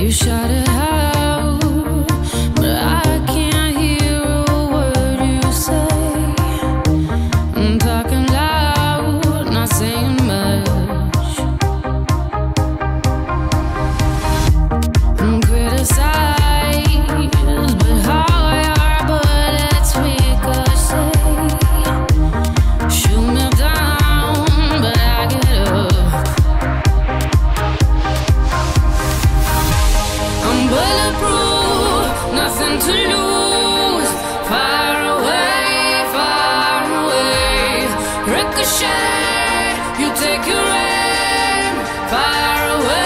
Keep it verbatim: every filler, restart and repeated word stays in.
You shout it out, but I can't hear a word you say. I'm talking loud, not saying much. I'm criticized, but how your bullets ricochet. Shoot me down, but I get up. I'm bulletproof, nothing to lose. Far away, far away. Ricochet, you take your aim. Far away.